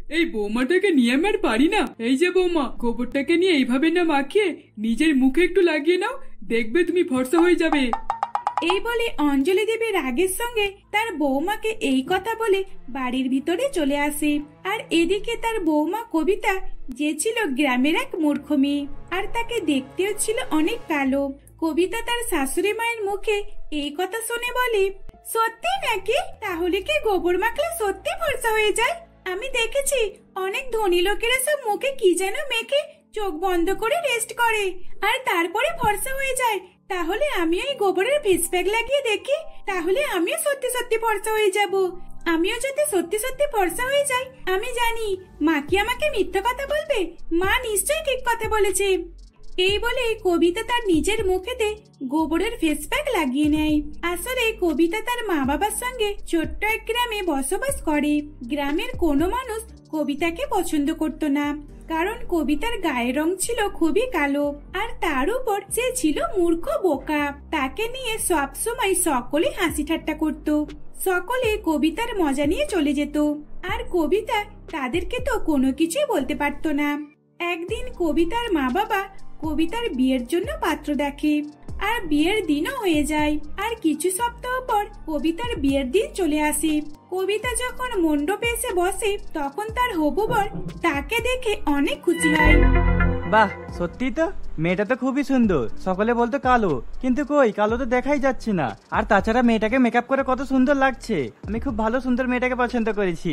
এই বৌমাটাকে নিয়ে আমি আর পারি না। এই যে বৌমা, গোবরটাকে নিয়ে এইভাবে না মাখিয়ে নিজের মুখে একটু লাগিয়ে নাও, দেখবে তুমি ফর্সা হয়ে যাবে। এই বলে অঞ্জলি দেবী রাগের সঙ্গে তার বৌমাকে এই কথা বলে বাড়ির ভিতরে চলে আসে। আর এদিকে তার বৌমা কবিতা, যে ছিল গ্রামের এক মূর্খ মেয়ে, আর তাকে দেখতেও ছিল অনেক কালো। কবিতা তার শাশুড়ি মায়ের মুখে এই কথা শুনে বলে, সত্যি নাকি? তাহলে কি গোবর মাখলে সত্যি ফর্সা হয়ে যায়? আমি দেখেছি অনেক ধনী লোকেরা সব মুখে কি যেন মেখে চোখ বন্ধ করে রেস্ট করে আর তারপরে ফর্সা হয়ে যায়। তাহলে আমিও এই গোবরের ফেস প্যাক লাগিয়ে দেখি, তাহলে আমিও সত্যি সত্যি ফর্সা হয়ে যাব। আমিও যদি সত্যি সত্যি ফর্সা হয়ে যাই, আমি জানি মা কি আমাকে মিথ্যা কথা বলবে। মা নিশ্চয়ই ঠিক কথা বলেছে। এই বলে কবিতা তার নিজের মুখেতে গোবরের ফেস প্যাক লাগিয়ে নেয়। আসলে কবিতা তার মা বাবার সঙ্গে ছোট্ট এক গ্রামে বসবাস করে। গ্রামের কোনো মানুষ কবিতাকে পছন্দ করত না, কারণ কবিতার গায়ের রং ছিল খুবই কালো, আর তার উপর সে ছিল মূর্খ বোকা। তাকে নিয়ে সব সময় সকলে হাসি ঠাট্টা করত। সকলে কবিতার মজা নিয়ে চলে যেত, আর কবিতা তাদেরকে তো কোনো কিছুই বলতে পারত না। একদিন কবিতার মা বাবা কবিতার বিয়ের জন্য পাত্র দেখে, আর বিয়ের দিনও হয়ে যায়। আর কিছু সপ্তাহ পর কবিতার বিয়ের দিন চলে আসে। কবিতা যখন মণ্ডপে এসে বসে, তখন তার হবু বর তাকে দেখে অনেক খুশি হয়। বাহ, সত্যি তো মেয়েটা তো খুবই সুন্দর। সকলে বলতো কালো, কিন্তু কই কালো তো দেখাই যাচ্ছে না। আর তাছাড়া মেয়েটাকে মেকআপ করে কত সুন্দর লাগছে। আমি খুব ভালো সুন্দর মেয়েটাকে পছন্দ করেছি।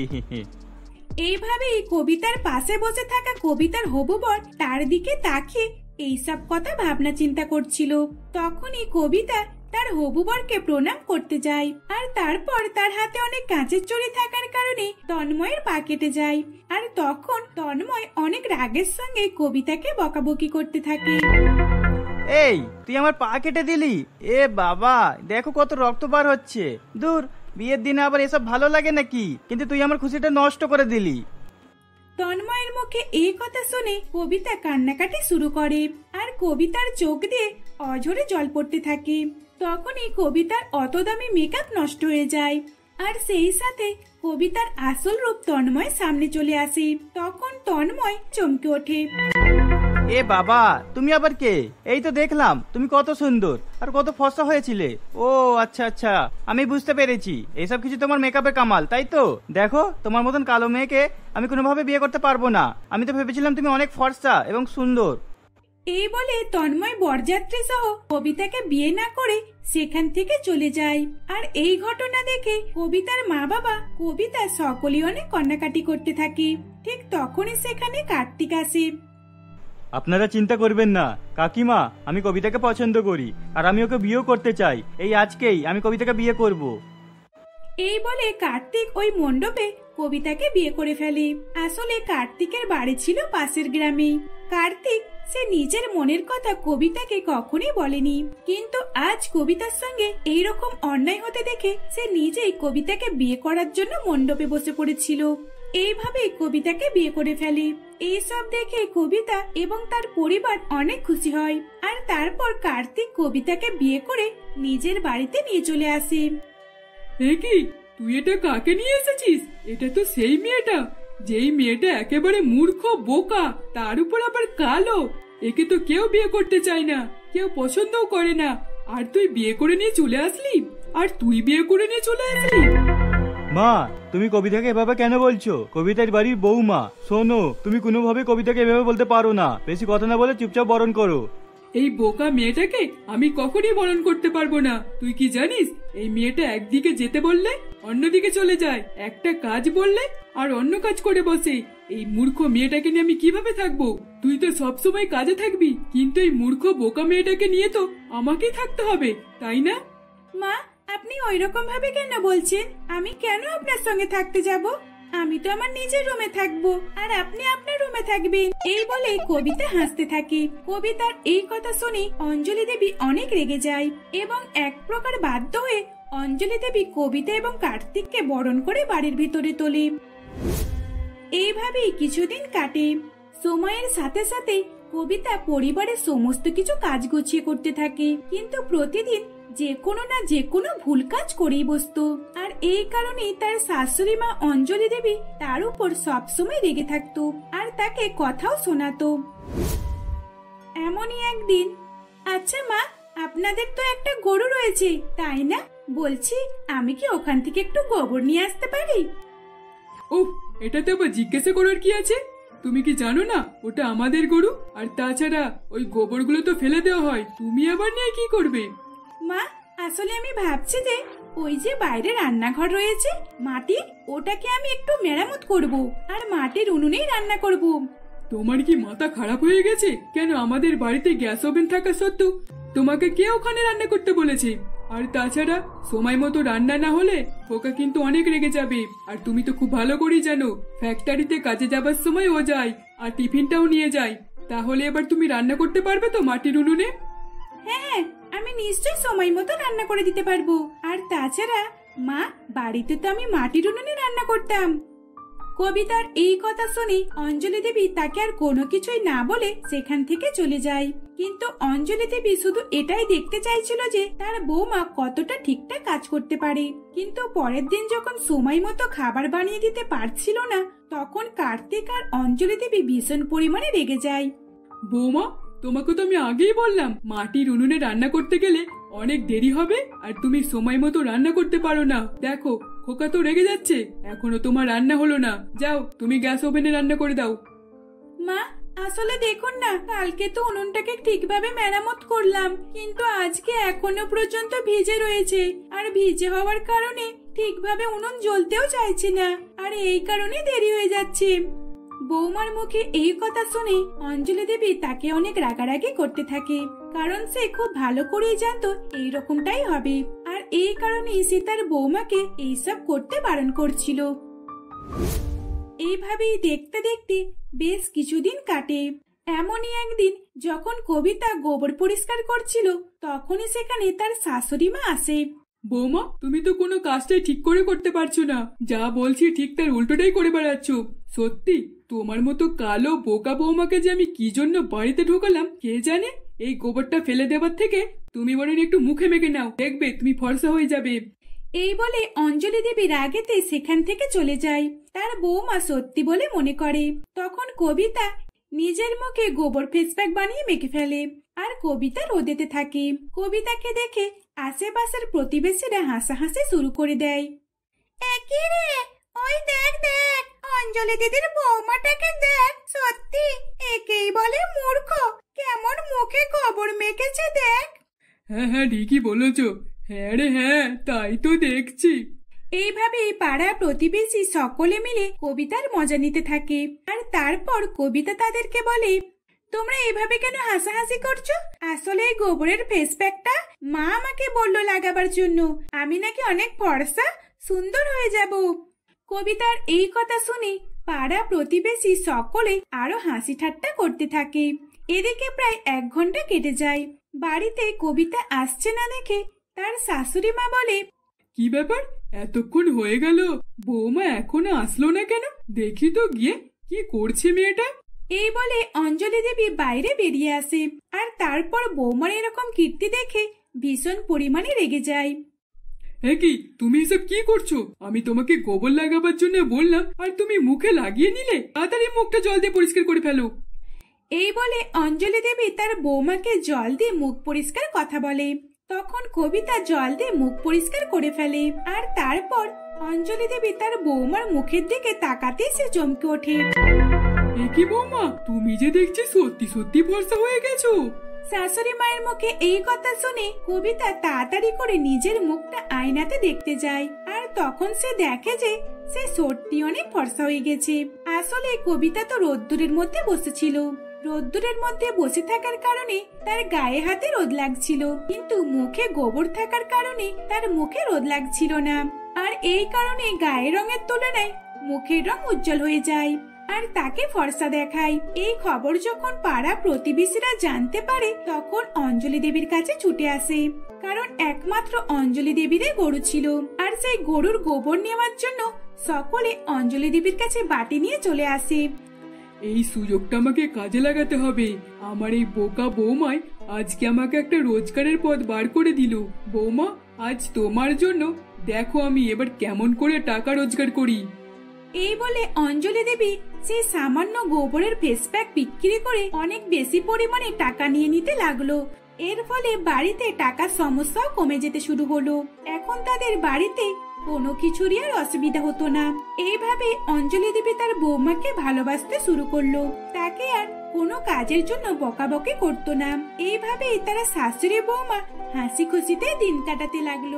এইভাবেই কবিতার পাশে বসে থাকা কবিতার হবু বর তার দিকে তাকিয়ে এইসব কথা ভাবনা চিন্তা করছিল। তখনই কবিতা তার হবু বরকে প্রণাম করতে যায়, আর তারপর তার হাতে অনেক কাঁচের চড়ি থাকার কারণে তন্ময়ের পা কেটে যায়। আর তখন তন্ময় অনেক রাগের সঙ্গে কবিতাকে বকাবকি করতে থাকে। এই, তুই আমার পা কেটে দিলি? এ বাবা, দেখো কত রক্ত বার হচ্ছে। দূর, বিয়ের দিনে আবার এসব ভালো লাগে নাকি? কিন্তু তুই আমার খুশিটা নষ্ট করে দিলি। তন্ময়ের মুখে এই কথা শুনে কবিতা কান্নাকাটি শুরু করে, আর কবিতার চোখ দিয়ে অঝরে জল পড়তে থাকে। তখনই কবিতার অত দামি মেকআপ নষ্ট হয়ে যায়, আর সেই সাথে কবিতার আসল রূপ তন্ময় সামনে চলে আসে। তখন তন্ময় চমকে ওঠে। এ বাবা, তুমি আবার কে? এই তো দেখলাম তুমি কত সুন্দর আর কত ফর্সা হয়েছিলে। ও আচ্ছা আচ্ছা, আমি বুঝতে পেরেছি। এইসব কিছু তোমার মেকআপের কামাল, তাই তো? দেখো, তোমার মতন কালো মেয়েকে আমি কোনোভাবে বিয়ে করতে পারবো না। আমি তো ভেবেছিলাম তুমি অনেক ফর্সা এবং সুন্দর। এই বলে তন্ময় বরযাত্রী সহ কবিতাকে বিয়ে না করে সেখান থেকে চলে যায়। আর এই ঘটনা দেখে কবিতার মা বাবা কবিতা সকলেই অনেক কান্নাকাটি করতে থাকে। ঠিক তখনই সেখানে কার্তিক আসে। আপনারা চিন্তা করবেন না কাকিমা, আমি কবিতাকে পছন্দ করি, আর আমি ওকে বিয়েও করতে চাই। এই আজকেই আমি কবিতাকে বিয়ে করব। এই বলে কার্তিক ওই মণ্ডপে কবিতাকে বিয়ে করে ফেলে। আসলে কার্তিকের বাড়ি ছিল পাশের গ্রামে। কার্তিক সে নিজের মনের কথা কবিতাকে কখনোই বলেনি, কিন্তু আজ কবিতার সঙ্গে এইরকম অন্যায় হতে দেখে সে নিজেই কবিতাকে বিয়ে করার জন্য মণ্ডপে বসে পড়েছিল। এইভাবে কবিতাকে বিয়ে করে ফেলে। এইসব দেখে কবিতা এবং তার পরিবার অনেক খুশি হয়, আর তারপর কার্তিক কবিতাকে বিয়ে করে নিজের বাড়িতে নিয়ে চলে আসে। এ কি, তুই এটা কাকে নিয়ে এসেছিস? এটা তো সেই মেয়েটা, যেই মেয়েটা একেবারে মূর্খ বোকা, তার উপর আবার কালো। একে তো কেউ বিয়ে করতে চায় না, কেউ পছন্দও করে না। আর তুই বিয়ে করে নিয়ে চলে আসলি? মা, তুমি কবিতাকে এভাবে কেন বলছো? কবিতার বাড়ির বৌমা। শোনো, তুমি কোনোভাবে কবিতাকে এভাবে বলতে পারো না। বেশি কথা না বলে চুপচাপ বরণ করো। এই বোকা মেয়েটাকে আমি কখনই বরণ করতে পারবো না। তুই কি জানিস, এই মেয়েটা একদিকে যেতে বললে অন্যদিকে চলে যায়, একটা কাজ বললে আর অন্য কাজ করে বসে। এই মূর্খ মেয়েটাকে নিয়ে আমি কিভাবে থাকবো? তুই তো সবসময় কাজে থাকবি, কিন্তু এই মূর্খ বোকা মেয়েটাকে নিয়ে তো আমাকেই থাকতে হবে, তাই না? মা, আপনি ওইরকম ভাবে কেন বলছেন? আমি কেন আপনার সঙ্গে থাকতে যাব? আমি তো আমার নিজের রুমে থাকবো, আর আপনি আপনার রুমে থাকবেন। এই বলে কবিতা হাসতে থাকে। কবিতার এই কথা শুনে অঞ্জলি দেবী অনেক রেগে যায়, এবং এক প্রকার বাধ্য হয়ে অঞ্জলি দেবী কবিতা এবং কার্তিককে বরণ করে বাড়ির ভিতরে তোলে। এইভাবেই কিছুদিন কাটে। সময়ের সাথে সাথে কবিতা পরিবারের সমস্ত কিছু কাজ গুছিয়ে করতে থাকে, কিন্তু প্রতিদিন যে কোনো না যে কোনো ভুল কাজ করেই বসতো। আর এই কারণেই তার শাশুড়ি মা অঞ্জলি দেবী তার উপর সবসময় রেগে থাকতো আর তাকে কথাও শোনাতো। এমনই একদিন, আচ্ছা মা, আপনাদের তো একটা গরু রয়েছে তাই না? বলছি আমি কি ওখান থেকে একটু গোবর নিয়ে আসতে পারি? উফ, এটাতে আবার জিজ্ঞাসা করার কি আছে? তুমি কি জানো না ওটা আমাদের গরু? আর তাছাড়া ওই গোবরগুলো তো ফেলে দেওয়া হয়, তুমি আবার নিয়ে কি করবে? মা, আসলে আমি ভাবছি যে ওই যে বাইরে রান্নাঘর রয়েছে মাটির, ওটাকে আমি একটু মেরামত করব আর মাটির উনুনেই রান্না করব। তোমার কি মাথা খারাপ হয়ে গেছে? কেন আমাদের বাড়িতে গ্যাস ওভেন থাকা সত্ত্বেও তোমাকে কে ওখানে রান্না করতে বলেছে? আর তাছাড়া সময় মতো রান্না না হলে খোকা কিন্তু অনেক রেগে যাবে। আর তুমি তো খুব ভালো করেই জানো ফ্যাক্টরিতে কাজে যাবার সময় ও যায় আর টিফিনটাও নিয়ে যায়। তাহলে এবার তুমি রান্না করতে পারবে তো মাটির উনুনে? হ্যাঁ, আমি নিশ্চয়ই সময় মতো রান্না করে দিতে পারবো। আর তাছাড়া মা, বাড়িতে তো আমি মাটির উনুনে রান্না করতাম। কবিতার এই কথা শুনে অঞ্জলি দেবী তাকে আর কোনো কিছুই না বলে সেখান থেকে চলে যায়। কিন্তু অঞ্জলি দেবী শুধু এটাই দেখতে চাইছিল যে তার বৌমা কতটা ঠিকঠাক কাজ করতে পারে। কিন্তু পরের দিন যখন সময় মতো খাবার বানিয়ে দিতে পারছিল না, তখন কার্তিক আর অঞ্জলি দেবী ভীষণ পরিমাণে রেগে যায়। বৌমা, তোমাকে তো আমি আগেই বললাম মাটির উনুনে রান্না করতে গেলে অনেক দেরি হবে আর তুমি সময় মতো রান্না করতে পারো না। দেখো খোকা তো রেগে যাচ্ছে, এখনো তোমার রান্না হলো না। যাও তুমি গ্যাস ওভেনে রান্না করে দাও। মা, আসলে দেখুন না, কালকে তো উনুনটাকে ঠিকভাবে মেরামত করলাম, কিন্তু আজকে এখনো পর্যন্ত ভিজে রয়েছে। আর ভিজে হওয়ার কারণে ঠিকভাবে উনুন জ্বলতেও চাইছে না, আর এই কারণে দেরি হয়ে যাচ্ছে। বৌমার মুখে এই কথা শুনে অঞ্জলি দেবী তাকে অনেক রাগারাগি করতে থাকে, কারণ সে খুব ভালো করেই জানতো এইরকমটাই হবে। আর এই কারণেই সে তার বৌমাকে এইসব করতে বারণ করছিল। এইভাবেই দেখতে দেখতে বেশ কিছুদিন কাটে। এমনই একদিন যখন কবিতা গোবর পরিষ্কার করছিল, তখনই সেখানে তার শাশুড়ি মা আসে। বৌমা, তুমি তো কোনো কাজটাই ঠিক করে করতে পারছো না, যা বলছি ঠিক তার উল্টোটাই করে বেড়াচ্ছ। সত্যি তোমার মতো কালো বোকা বৌমাকে যে আমি কি জন্য বাড়িতে ঢোকালাম কে জানে। এই গোবরটা ফেলে দেওয়ার থেকে তুমি বরং একটু মুখে মেখে নাও, দেখবে তুমি ফর্সা হয়ে যাবে। এই বলে অঞ্জলি দেবী রাগেতে সেখান থেকে চলে যায়। তার বৌমা সত্যি বলে মনে করে। তখন কবিতা নিজের মুখে গোবর ফেস প্যাক বানিয়ে মেখে ফেলে আর কবিতা রোদেতে থাকে। কবিতাকে দেখে আশেপাশের প্রতিবেশীরা হাসাহাসি শুরু করে দেয়। একে রে, ওই দেখ দেখ, অঞ্জলি দিদির বৌমাটাকে দেখ, সত্যি একেই বলে মূর্খ, কেমন মুখে গোবর মেখেছে দেখ। হ্যাঁ হ্যাঁ, ঠিকই বলেছো। হ্যাঁ রে হ্যাঁ, তাই তো দেখছি। এইভাবে পাড়া প্রতিবেশী সকলে মিলে কবিতার মজা নিতে থাকে। আর তারপর কবিতা তাদেরকে বলে, তোমরা এভাবে কেন হাসাহাসি করছো? আসলে এই গোবরের ফেস প্যাকটা মা আমাকে বললো লাগাবার জন্য, আমি নাকি অনেক ফর্সা সুন্দর হয়ে যাব। কবিতার এই কথা শুনে পাড়া প্রতিবেশী সকলে আরো হাসি ঠাট্টা করতে থাকে। এদিকে প্রায় 1 ঘন্টা কেটে যায়। বাড়িতে কবিতা আসছে না দেখে তার শাশুড়ি মা বলে, কি ব্যাপার, এতক্ষণ হয়ে গেল বৌমা এখনো আসলো না কেন? দেখি তো গিয়ে কি করছে মেয়েটা। এই বলে অঞ্জলি দেবী বাইরে বেরিয়ে আসে। আর তারপর বৌমার এরকম কীর্তি দেখে ভীষণ পরিমাণে রেগে যায়। হ্যাঁ কি, তুমি এসব কি করছো? আমি তোমাকে গোবর লাগাবার জন্য বললাম আর তুমি মুখে লাগিয়ে নিলে। তাড়াতাড়ি মুখটা জল দিয়ে পরিষ্কার করে ফেলো। এই বলে অঞ্জলি দেবী তার বৌমাকে জল দিয়ে মুখ পরিষ্কার কথা বলে। তখন কবিতা জল দিয়ে মুখ পরিষ্কার করে ফেলে। আর তারপর অঞ্জলি দেবী তার বৌমার মুখের দিকে তাকাতেই সে চমকে ওঠে। এ কি বৌমা, তুমি যে দেখছি সত্যি সত্যি ফর্সা হয়ে গেছো। শাশুড়ি মায়ের মুখে এই কথা শুনে কবিতা তাড়াতাড়ি করে নিজের মুখটা আয়নাতে দেখতে যায়। আর তখন সে দেখে যে সে সত্যি অনেক ফর্সা হয়ে গেছে। আসলে কবিতা তো রোদ্দুরের মধ্যে বসেছিল। রোদ্দুরের মধ্যে বসে থাকার কারণে তার গায়ে হাতে রোদ লাগছিল, কিন্তু মুখে গোবর থাকার কারণে তার মুখে রোদ লাগছিল না। আর এই কারণে গায়ের রঙের তুলনায় মুখের রং উজ্জ্বল হয়ে যায় আর তাকে ফর্সা দেখায়। এই খবর যখন পাড়া প্রতিবেশীরা জানতে পারে, তখন অঞ্জলি দেবীর কাছে ছুটে আসে, কারণ একমাত্র অঞ্জলি দেবীরই গরু ছিল। আর সেই গরুর গোবর নেওয়ার জন্য সকলে অঞ্জলি দেবীর কাছে বাটি নিয়ে চলে আসে। এই সুযোগটা আমাকে কাজে লাগাতে হবে। আমার এই বোকা বৌমায় আজকে আমাকে একটা রোজগারের পথ বার করে দিল। বৌমা, আজ তোমার জন্য দেখো আমি এবার কেমন করে টাকা রোজগার করি। এই বলে অঞ্জলি দেবী সেই সামান্য গোবরের ফেস প্যাক বিক্রি করে অনেক বেশি পরিমাণে টাকা নিয়ে নিতে লাগলো। এর ফলে বাড়িতে টাকার সমস্যাও কমে যেতে শুরু হলো। এখন তাদের বাড়িতে কোনো কিছুরই আর অসুবিধা হতো না। এইভাবে অঞ্জলি দেবী তার বৌমাকে ভালোবাসতে শুরু করলো। তাকে আর কোনো কাজের জন্য বকাবকি করতো না। এইভাবেই তারা শাশুড়ি বৌমা হাসি খুশিতে দিন কাটাতে লাগলো।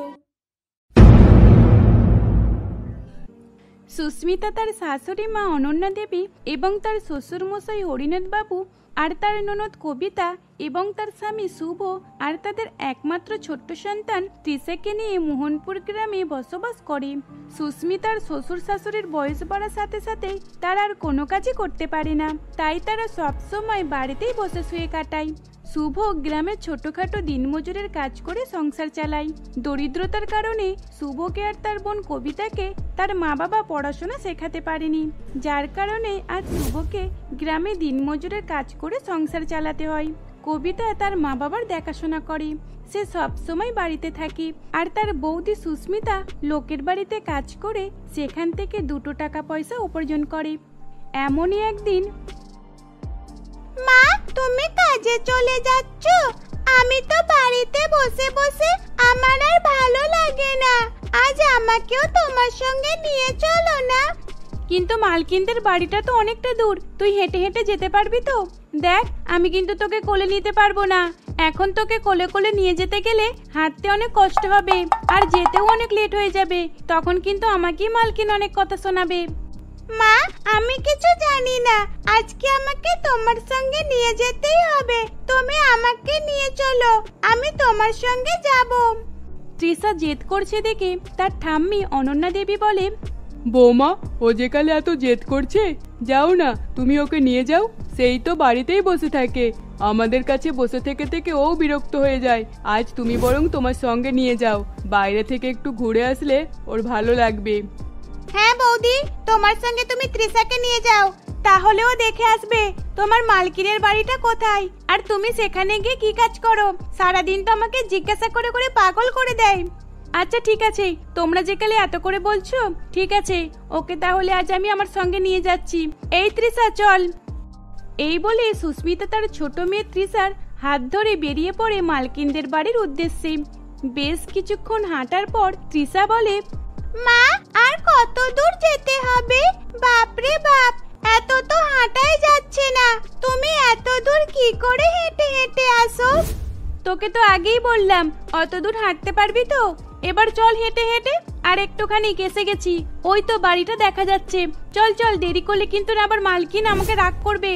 সুস্মিতা তার শাশুড়ি মা অনন্যা দেবী এবং তার শ্বশুর মশাই হরিনাথ বাবু আর তার ননদ কবিতা এবং তার স্বামী শুভ আর তাদের একমাত্র ছোট্ট সন্তান তৃষাকে নিয়ে মোহনপুর গ্রামে বসবাস করে। সুস্মিতার শ্বশুর শাশুড়ির বয়স বাড়ার সাথে সাথে তারা আর কোনো কাজই করতে পারে না, তাই তারা সবসময় বাড়িতেই বসে শুয়ে কাটায়। শুভ গ্রামের ছোটখাটো দিনমজুরের কাজ করে সংসার চালায়। দরিদ্রতার কারণে শুভকে আর তার বোন কবিতাকে তার মা বাবা পড়াশোনা শেখাতে পারেনি, যার কারণে আজ শুভকে গ্রামে দিনমজুরের কাজ করে সংসার চালাতে হয়। কবিতা তার মা বাবার দেখাশোনা করে, সে সব সময় বাড়িতে থাকে। আর তার বৌদি সুস্মিতা লোকের বাড়িতে কাজ করে সেখান থেকে 2 টাকা পয়সা উপার্জন করে। এমনই একদিন, মা তুমি কাজে চলে যাচ্ছ? আমি তো বাড়িতে বসে বসে আমার আর ভালো লাগে না, আজ আমাকেও তোমার সঙ্গে নিয়ে চলো না। কিন্তু মালকিনদের বাড়িটা তো অনেকটা দূর, তুই হেঁটে হেঁটে যেতে পারবি তো? দেখ আমি কিন্তু তোকে কোলে নিতে পারবো না, এখন তোকে কোলে কোলে নিয়ে যেতে গেলে হাঁটতে অনেক কষ্ট হবে আর যেতেও অনেক লেট হয়ে যাবে, তখন কিন্তু আমাকেই মালকিন অনেক কথা শোনাবে। মা আমি কিছু জানি না, আজকে আমাকে তোমার সঙ্গে নিয়ে যেতেই হবে, তুমি আমাকে নিয়ে চলো, আমি তোমার সঙ্গে যাব। তৃষা জেদ করছে দেখে তার ঠাম্মি অনন্যা দেবী বলে, বৌমা, ও যে কালে এত জেদ করছে, যাও না তুমি ওকে নিয়ে যাও, সেই তো বাড়িতেই বসে থাকে, আমাদের কাছে বসে থেকে থেকে ও বিরক্ত হয়ে যায়, আজ তুমি বরং তোমার সঙ্গে নিয়ে যাও, বাইরে থেকে একটু ঘুরে আসলে ওর ভালো লাগবে। হ্যাঁ বৌদি, তোমার সঙ্গে তুমি তৃষাকে নিয়ে যাও, তাহলেও দেখে আসবে তোমার মালকিনের বাড়িটা কোথায় আর তুমি সেখানে গিয়ে কি কাজ করো, সারাদিন তো আমাকে জিজ্ঞাসা করে করে পাগল করে দেয়। আচ্ছা ঠিক আছে, তোমরা যে কালে এত করে বলছো, ঠিক আছে ওকে তাহলে আজ আমি আমার সঙ্গে নিয়ে যাচ্ছি। এই তৃষা চল। এই বলে সুস্মিতা তার ছোট মেয়ে তৃষার হাত ধরে বেরিয়ে পড়ে মালকিনদের বাড়ির উদ্দেশ্যে। বেশ কিছুক্ষণ হাঁটার পর তৃষা বলে, মা আর কত দূর যেতে হবে? বাপরে বাপ, এত তো হাঁটাই যাচ্ছে না, তুমি এত দূর কি করে হেঁটে হেঁটে আসো? তোকে তো আগেই বললাম অত দূর হাঁটতে পারবি তো, এবার চল হেঁটে হেঁটে, আর একটুখানি এসে গেছি, ওই তো বাড়িটা দেখা যাচ্ছে, চল চল, দেরি করলে কিন্তু আবার মালকিন আমাকে রাগ করবে।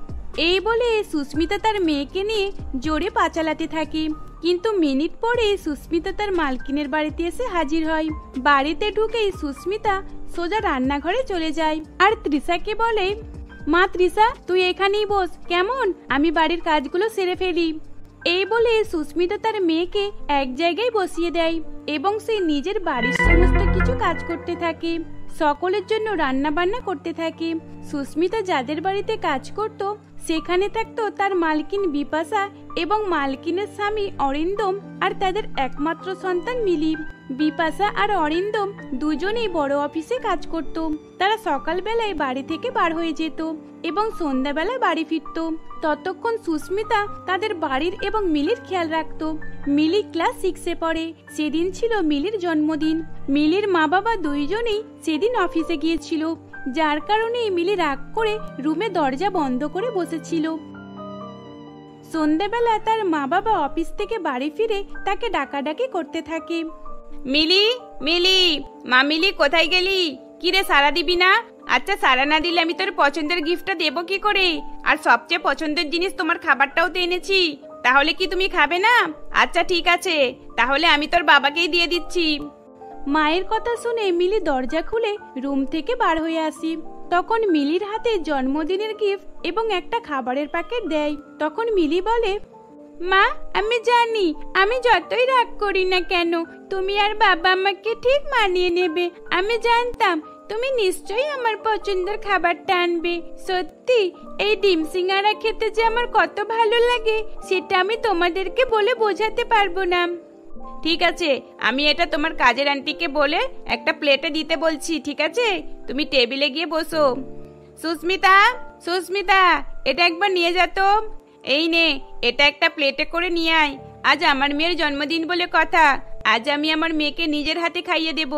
এই বলে সুস্মিতা তার মেয়েকে নিয়ে জোরে পা চালাতে থাকে, কিন্তু মিনিট পরে সুস্মিতা তার মালকিনের বাড়িতে এসে হাজির হয়। বাড়িতে ঢুকেই সুস্মিতা সোজা রান্নাঘরে চলে যায় আর তৃষাকে বলে, মা তৃষা তুই এখানেই বস কেমন, আমি বাড়ির কাজগুলো সেরে ফেলি। এই বলে সুস্মিতা তার মেয়েকে এক জায়গায় বসিয়ে দেয় এবং সে নিজের বাড়ির সমস্ত কিছু কাজ করতে থাকে, সকলের জন্য রান্না বান্না করতে থাকে। সুস্মিতা যাদের বাড়িতে কাজ করত সেখানে থাকতো তার মালকিন বিপাশা এবং মালকিনের স্বামী অরিন্দম আর তাদের একমাত্র সন্তান মিলি। বিপাশা আর অরিন্দম দুজনেই বড় অফিসে কাজ করত। তারা সকালবেলায় বাড়ি থেকে বার হয়ে যেত এবং সন্ধ্যাবেলায় বাড়ি ফিরত। ততক্ষণ সুস্মিতা তাদের বাড়ির এবং মিলির খেয়াল রাখত। মিলি ক্লাস 6-এ পড়ে। সেদিন ছিল মিলির জন্মদিন। মিলির মা বাবা দুইজনেই সেদিন অফিসে গিয়েছিল, যার কারণে মিলি রাগ করে রুমে দরজা বন্ধ করে বসেছিল। সন্ধ্যাবেলা তার মা বাবা অফিস থেকে বাড়ি ফিরে তাকে ডাকাডাকি করতে থাকে। মিলি, মিলি, মা মিলি কোথায় গেলি? কিরে সারা দিবি না? আচ্ছা সারা না দিলে আমি তোর পছন্দের গিফটটা দেবো কি করে? আর সবচেয়ে পছন্দের জিনিস তোমার খাবারটাও তো এনেছি, তাহলে কি তুমি খাবে না? আচ্ছা ঠিক আছে, তাহলে আমি তোর বাবাকেই দিয়ে দিচ্ছি। মায়ের কথা শুনে মিলি দরজা খুলে রুম থেকে বার হয়ে আসি। তখন মিলির হাতে জন্মদিনের গিফট এবং একটা খাবারের প্যাকেট দেয়। তখন মিলি বলে, মা আমি জানি আমি যতই রাগ করি না কেন তুমি আর বাবা আমাকে ঠিক মানিয়ে নেবে। আমি জানতাম তুমি নিশ্চয়ই আমার পছন্দের খাবারটা আনবে। সত্যি এই ডিম সিঙ্গারা খেতে যে আমার কত ভালো লাগে সেটা আমি তোমাদেরকে বলে বোঝাতে পারবো না। ঠিক আছে, আমি এটা তোমার কাজের আন্টিকে বলে একটা প্লেটে দিতে বলছি, ঠিক আছে? তুমি টেবিলে গিয়ে বসো। সুস্মিতা, সুস্মিতা, এটা একবার নিয়ে যা তো। এই নে, এটা একটা প্লেটে করে নিয়ে আয়। আজ আমার মেয়ের জন্মদিন বলে কথা, আজ আমি আমার মেয়েকে নিজের হাতে খাইয়ে দেব।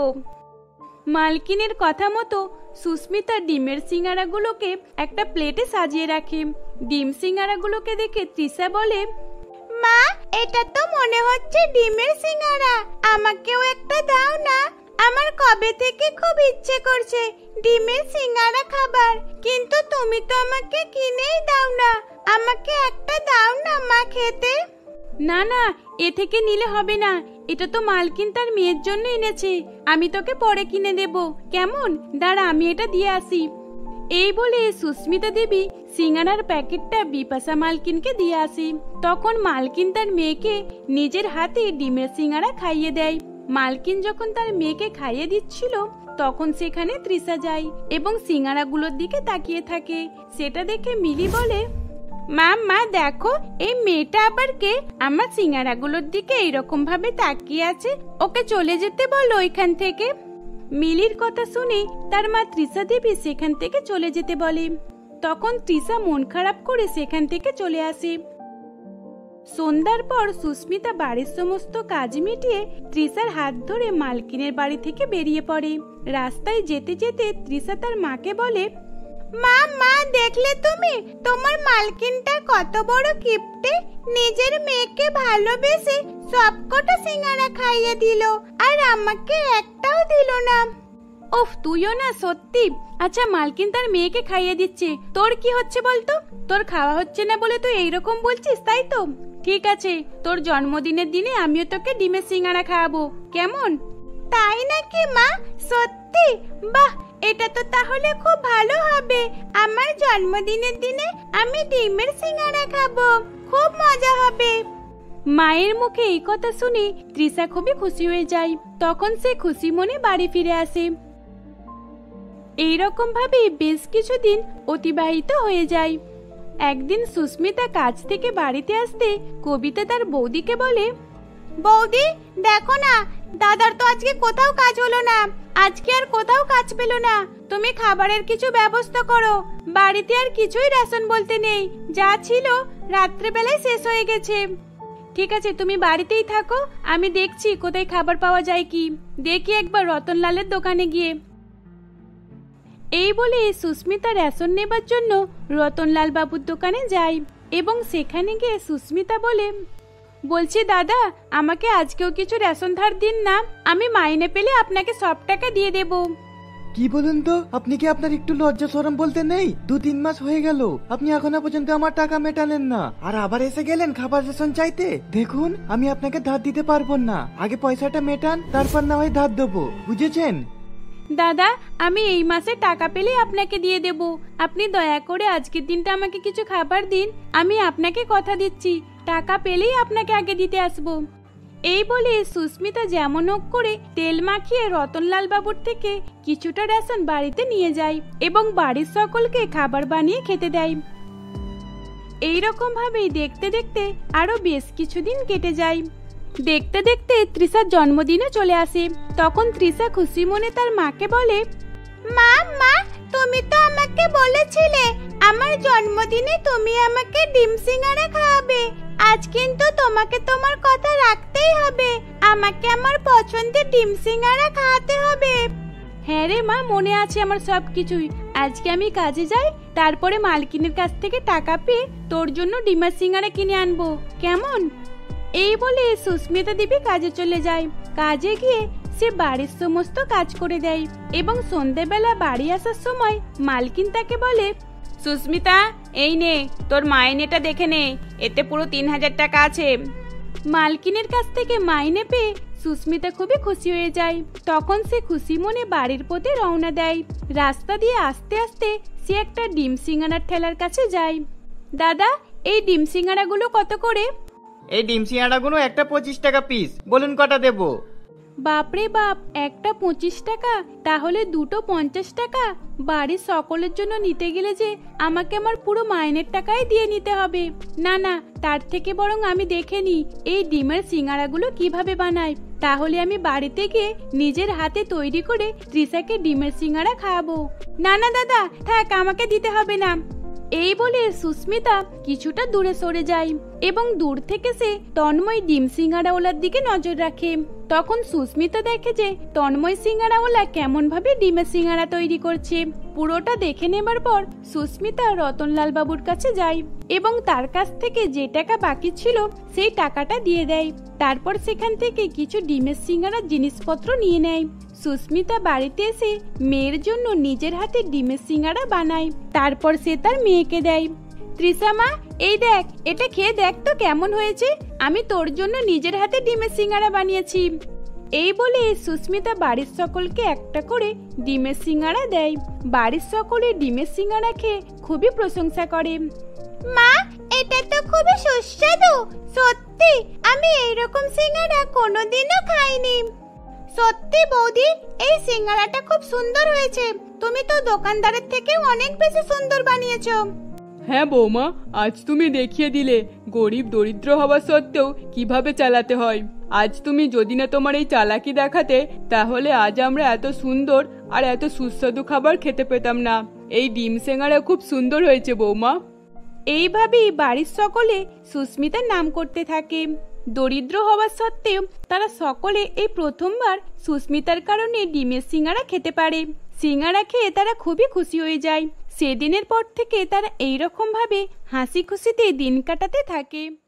মালকিনের কথা মতো সুস্মিতা ডিমের সিঙ্গারাগুলোকে একটা প্লেটে সাজিয়ে রাখে। ডিম সিঙ্গারাগুলোকে দেখে তৃষা বলে, মা, এটা তো মনে হচ্ছে ডিমের সিঙ্গারা, আমাকেও একটা দাও না। আমার কবে থেকে খুব ইচ্ছে করছে ডিমের সিঙ্গারা খাবার, কিন্তু তুমি তো আমাকে কিনেই দাও না। আমাকে একটা দাও না মা খেতে। না না, এ থেকে নিলে হবে না, এটা তো মালকিন তার মেয়ের জন্য এনেছে, আমি তোকে পরে কিনে দেব, কেমন? দাঁড়া, আমি এটা দিয়ে আসি। এই বলে সুস্মিতা দেবী সিঙ্গারার প্যাকেটটা বিপাশা মালকিনকে দিয়ে আসি। তখন মালকিন তার মেয়েকে নিজের হাতে ডিমের সিঙ্গারা খাইয়ে দেয়। মালকিন যখন তার মেয়েকে খাইয়ে দিচ্ছিল তখন সেখানে তৃষা যায় এবং সিঙ্গারাগুলোর দিকে তাকিয়ে থাকে। সেটা দেখে মিলি বলে, মা মা দেখো, এই মেয়েটা আবার কে? আমার সিঙ্গারাগুলোর দিকে এইরকম ভাবে তাকিয়ে আছে, ওকে চলে যেতে বলো এখান থেকে। মিলির কথা শুনে তার মা তৃষা দেবী সেখান থেকে চলে যেতে বলে। তখন তৃষা মন খারাপ করে সেখান থেকে চলে আসে। সন্ধ্যার পর সুস্মিতা বাড়ির সমস্ত কাজ মিটিয়ে তৃষার হাত ধরে মালকিনের বাড়ি থেকে বেরিয়ে পড়ে। রাস্তায় যেতে যেতে তৃষা তার মাকে বলে, মা মা, দেখলে তুমি তোমার মালকিনটা কত বড় কিপটে, নিজের মেয়েকে ভালোবেসে সবকটা সিঙ্গারা খাইয়ে দিল আর আমাকে একটাও দিল না। ওফ, তুইও না সত্যি। আচ্ছা, মালকিন তার মেয়েকে খাইয়ে দিচ্ছে, তোর কি হচ্ছে বলতো? তোর খাওয়া হচ্ছে না বলে তুই এইরকম বলছিস, তাই তো? ঠিক আছে, তোর জন্মদিনের দিনে আমিও তোকে ডিমের সিঙ্গারা খাওয়াবো, কেমন? তাই নাকি মা? সত্যি? বাহ, এটা তো তাহলে খুব ভালো হবে। আমার জন্মদিনের দিনে আমি ডিমের সিঙ্গারা খাবো, খুব মজা হবে। মায়ের মুখে এই কথা শুনে তৃষা খুবই খুশি হয়ে যায়। তখন সে খুশি মনে বাড়ি ফিরে আসে। এইরকম ভাবে বেশ কিছুদিন অতিবাহিত হয়ে যায়। একদিন সুস্মিতা কাজ থেকে বাড়িতে আসতে কবিতা তার বৌদিকে বলে, বৌদি দেখো না, দাদার তো আজকে কোথাও কাজ হলো না, আজকে আর কোথাও কাজ পেল না। তুমি খাবারের কিছু ব্যবস্থা করো, বাড়িতে আর কিছুই রেশন বলতে নেই, যা ছিল রাত্রেবেলায় শেষ হয়ে গেছে। ঠিক আছে, তুমি বাড়িতেই থাকো, আমি দেখছি কোথায় খাবার পাওয়া যায় কি। দেখি একবার রতনলালের দোকানে গিয়ে। এই বলে সুস্মিতা রেশন নেবার জন্য রতনলাল বাবুর দোকানে যায় এবং সেখানে গিয়ে সুস্মিতা বলে, বলছি দাদা, আমাকে আজকেও কিছু রেশন ধার দিন না, আমি মাইনে পেলে আপনাকে সব টাকা দিয়ে দেব। কি বলুন তো, আপনি কি আপনার একটু লজ্জা শরম বলতে নেই? 2-3 মাস হয়ে গেল, আপনি এখনো পর্যন্ত আমার টাকা মেটালেন না, আর আবার এসে গেলেন খাবার রেশন চাইতে। দেখুন, আমি আপনাকে ধার দিতে পারবো না, আগে পয়সাটা মেটান, তারপর না হয় ধার দেবো, বুঝেছেন? দাদা, আমি এই মাসে টাকা পেলে আপনাকে দিয়ে দেব, আপনি দয়া করে আজকের দিনটা আমাকে কিছু খাবার দিন, আমি আপনাকে কথা দিচ্ছি টাকা পেলেই আপনাকে আগে দিতে আসবো। এই বলে সুস্মিতা যেমন হোক করে তেল মাখিয়ে রতনলাল বাবুর থেকে কিছুটা রেশন বাড়িতে নিয়ে যায় এবং বাড়ির সকলকে খাবার বানিয়ে খেতে দেয়। এইরকম ভাবেই দেখতে দেখতে আরো বেশ কিছুদিন কেটে যায়। দেখতে দেখতে তৃষার জন্মদিনে চলে আসে। তখন তৃষা খুশি মনে তার মাকে বলে, মা মা, তুমি তো আমাকে বলেছিলে আমার জন্মদিনে তুমি আমাকে ডিম সিঙ্গারা খাওয়াবে, আজ কিন্তু তোমাকে তোমার কথা রাখতেই হবে, আমাকে আমার পছন্দের ডিম সিঙ্গারা খাওয়াতে হবে। হ্যাঁ রে মা, মনে আছে আমার সবকিছুই। আজকে আমি কাজে যাই, তারপরে মালকিনের কাছ থেকে টাকা পেয়ে তোর জন্য ডিমের সিঙ্গারা কিনে আনবো, কেমন? এই বলে সুস্মিতা দেবী কাজে চলে যায়। কাজে গিয়ে সে বাড়ির সমস্ত কাজ করে দেয় এবং সন্ধ্যেবেলা বাড়ি আসার সময় মালকিন তাকে বলে, সুস্মিতা, এই নে তোর মাইনেটা দেখে নে, এতে পুরো 3000 টাকা আছে। মালকিনের কাছ থেকে মাইনে পেয়ে সুস্মিতা খুবই খুশি হয়ে যায়। তখন সে খুশি মনে বাড়ির পথে রওনা দেয়। রাস্তা দিয়ে আস্তে আস্তে সে একটা ডিম সিঙ্গারার ঠেলার কাছে যায়। দাদা, এই ডিম সিঙ্গারাগুলো কত করে? এই ডিম সিঙ্গারাগুলো একটা 25 টাকা পিস, বলুন কটা দেবো? বাপরে বাপ, একটা 25 টাকা, তাহলে দুটো 50 টাকা। বাড়ির সকলের জন্য নিতে গেলে যে আমাকে আমার পুরো মাইনের টাকাই দিয়ে নিতে হবে। না না, তার থেকে বরং আমি দেখে নিই এই ডিমের সিঙ্গারাগুলো কিভাবে বানায়। তাহলে আমি বাড়িতে গিয়ে নিজের হাতে তৈরি করে তৃষাকে ডিমের সিঙ্গারা খাওয়াবো। না না দাদা, থাক, আমাকে দিতে হবে না। এই বলে সুস্মিতা কিছুটা দূরে সরে যায় এবং দূর থেকে সে তন্ময় ডিম সিঙ্গারাওয়ালার দিকে নজর রাখে। তখন সুস্মিতা দেখে যে তন্ময় সিঙ্গারাওয়ালা কেমন ভাবে ডিমের সিঙ্গারা তৈরি করছে। পুরোটা দেখে নেবার পর সুস্মিতা রতনলাল বাবুর কাছে যায় এবং তার কাছ থেকে যে টাকা বাকি ছিল সেই টাকাটা দিয়ে দেয়। তারপর সেখান থেকে কিছু ডিমের সিঙ্গারার জিনিসপত্র নিয়ে নেয়। সুস্মিতা বাড়িতে এসে মেয়ের জন্য নিজের হাতে ডিমের সিঙ্গারা বানায়। তারপর সে তার মেয়েকে দেয়। তৃষা মা, এই দেখ, এটা খেয়ে দেখ তো কেমন হয়েছে। আমি তোর জন্য নিজের হাতে ডিমের সিঙ্গারা বানিয়েছি। এই বলে সুস্মিতা বাড়ির সকলকে একটা করে ডিমের সিঙ্গারা দেয়। বাড়ির সকলে ডিমের সিঙ্গারা খেয়ে খুবই প্রশংসা করে। মা, এটা তো খুবই সুস্বাদু। সত্যি, আমি এইরকম সিঙ্গারা কোনোদিনও খাইনি। সত্যি বৌদি, এই সিঙ্গারাটা খুব সুন্দর হয়েছে। তুমি তো দোকানদারের থেকে অনেক বেশি সুন্দর বানিয়েছো। হ্যাঁ বৌমা, আজ তুমি দেখিয়ে দিলে গরিব দরিদ্র হওয়া সত্ত্বেও কিভাবে চালাতে হয়। আজ তুমি যদি না তোমার এই চালাকি দেখাতে, তাহলে আজ আমরা এত সুন্দর আর এত সুস্বাদু খাবার খেতে পেতাম না। এই ডিম সিঙ্গারা খুব সুন্দর হয়েছে বৌমা। এইভাবেই বাড়ির সকলে সুস্মিতার নাম করতে থাকে। দরিদ্র হওয়া সত্ত্বেও তারা সকলে এই প্রথমবার সুস্মিতার কারণে ডিমের সিঙ্গারা খেতে পারে। সিঙ্গারা খেয়ে তারা খুবই খুশি হয়ে যায়। সেদিনের পর থেকে তারা এইরকম ভাবে হাসি খুশিতে দিন কাটাতে থাকে।